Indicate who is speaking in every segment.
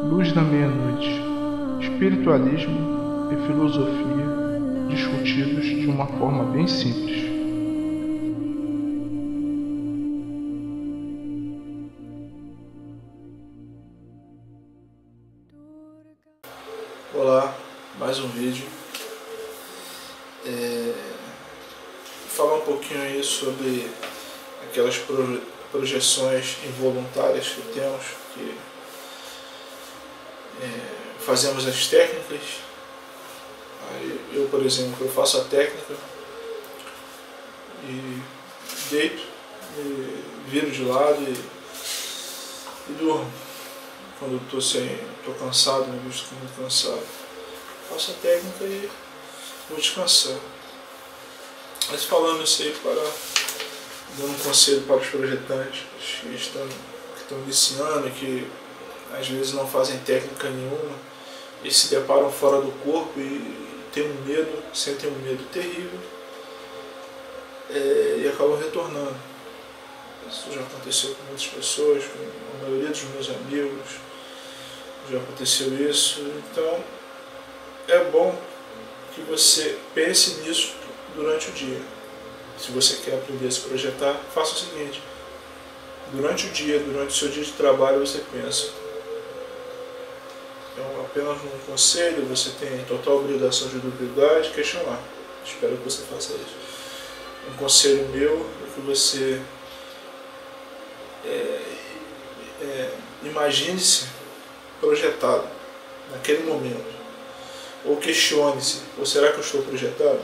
Speaker 1: Luz da Meia-Noite, espiritualismo e filosofia discutidos de uma forma bem simples.
Speaker 2: Olá, mais um vídeo. Vou falar um pouquinho aí sobre aquelas projeções involuntárias que temos, que fazemos as técnicas. Aí eu, por exemplo, eu faço a técnica e deito, e viro de lado e durmo. Quando eu estou cansado, me visto muito cansado, faço a técnica e vou descansar. Mas falando isso aí, dando um conselho para os projetantes que estão iniciando e que às vezes não fazem técnica nenhuma e se deparam fora do corpo e sentem um medo terrível e acabam retornando. Isso já aconteceu com muitas pessoas, com a maioria dos meus amigos, já aconteceu isso. Então é bom que você pense nisso durante o dia. Se você quer aprender a se projetar, faça o seguinte: durante o dia, durante o seu dia de trabalho, você pensa. Então, apenas um conselho, você tem total obrigação de duvidar e de questionar. Espero que você faça isso. Um conselho meu é que você imagine-se projetado naquele momento. Ou questione-se: ou será que eu estou projetado?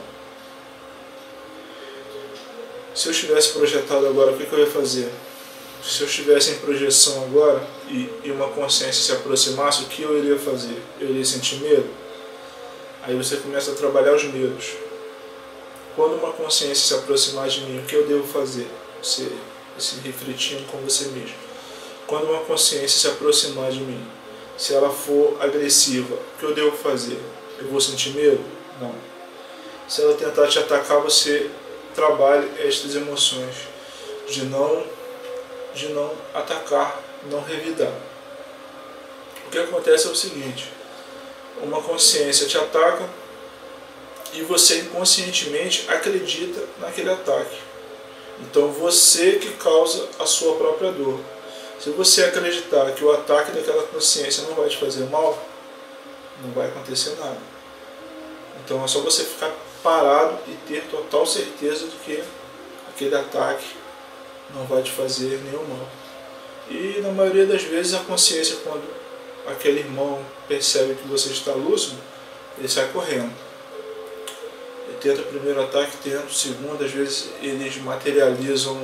Speaker 2: Se eu estivesse projetado agora, o que eu ia fazer? Se eu estivesse em projeção agora e uma consciência se aproximasse, o que eu iria fazer? Eu iria sentir medo? Aí você começa a trabalhar os medos. Quando uma consciência se aproximar de mim, o que eu devo fazer? Você se refletindo com você mesmo. Quando uma consciência se aproximar de mim, se ela for agressiva, o que eu devo fazer? Eu vou sentir medo? Não. Se ela tentar te atacar, você trabalhe estas emoções de não atacar, não revidar. O que acontece é o seguinte: uma consciência te ataca e você inconscientemente acredita naquele ataque. Então você que causa a sua própria dor. Se você acreditar que o ataque daquela consciência não vai te fazer mal, não vai acontecer nada. Então é só você ficar parado e ter total certeza de que aquele ataque não vai te fazer nenhum mal. E na maioria das vezes a consciência, quando aquele irmão percebe que você está lúcido, ele sai correndo. Ele tenta o primeiro ataque, tenta o segundo, às vezes eles materializam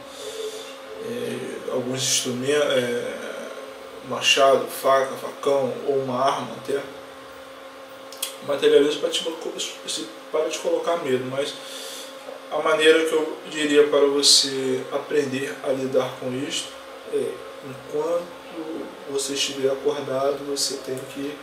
Speaker 2: alguns instrumentos, machado, faca, facão ou uma arma até. Materializam para te colocar medo, mas a maneira que eu diria para você aprender a lidar com isto é: enquanto você estiver acordado, você tem que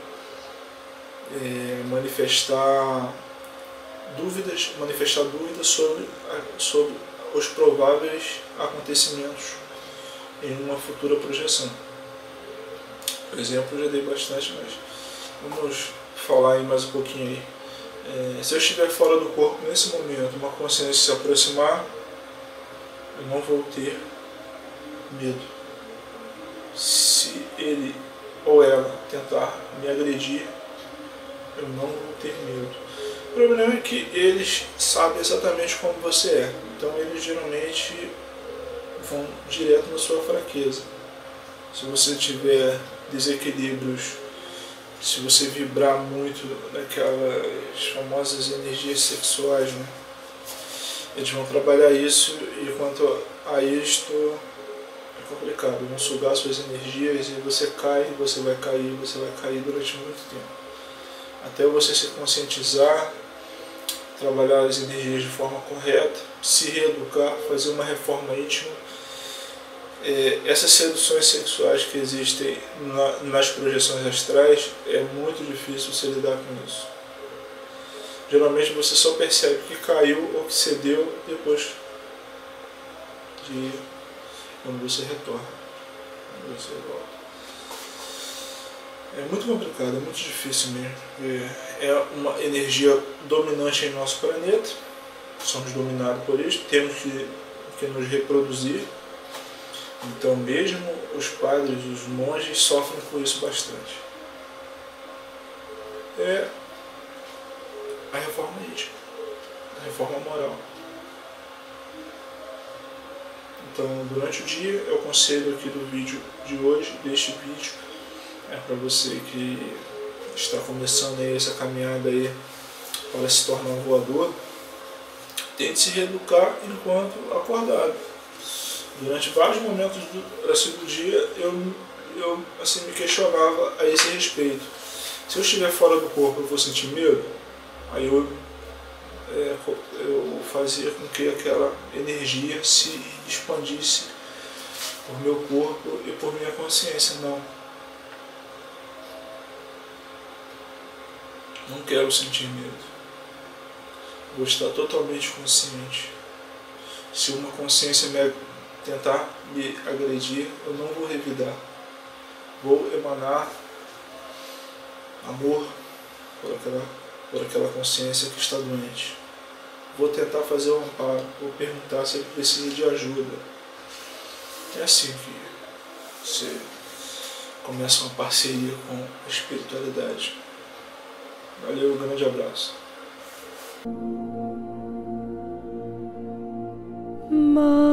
Speaker 2: manifestar dúvidas sobre os prováveis acontecimentos em uma futura projeção. Por exemplo, eu já dei bastante, mas vamos falar aí mais um pouquinho aí. Se eu estiver fora do corpo nesse momento, uma consciência se aproximar, eu não vou ter medo. Se ele ou ela tentar me agredir, eu não vou ter medo. O problema é que eles sabem exatamente como você é, então eles geralmente vão direto na sua fraqueza. Se você tiver desequilíbrios, se você vibrar muito naquelas famosas energias sexuais, né? Eles vão trabalhar isso, e quanto a isto é complicado. Vão sugar suas energias e você vai cair durante muito tempo. Até você se conscientizar, trabalhar as energias de forma correta, se reeducar, fazer uma reforma íntima. Essas seduções sexuais que existem nas projeções astrais, é muito difícil você lidar com isso. Geralmente você só percebe que caiu ou que cedeu depois de quando você retorna, quando você volta. É muito complicado, é muito difícil mesmo. É uma energia dominante em nosso planeta, somos dominados por isso, temos que nos reproduzir. Então mesmo os padres, os monges sofrem com isso bastante. É a reforma íntima, a reforma moral. Então durante o dia é o conselho aqui do vídeo de hoje, deste vídeo, é para você que está começando aí essa caminhada aí para se tornar um voador. Tente se reeducar enquanto acordado. Durante vários momentos do dia eu assim, me questionava a esse respeito. Se eu estiver fora do corpo eu vou sentir medo? Aí eu fazia com que aquela energia se expandisse por meu corpo e por minha consciência. Não quero sentir medo. Vou estar totalmente consciente. Se uma consciência tentar me agredir, eu não vou revidar. Vou emanar amor por aquela consciência que está doente. Vou tentar fazer um amparo, vou perguntar se ele precisa de ajuda. É assim que você começa uma parceria com a espiritualidade. Valeu, um grande abraço.
Speaker 3: My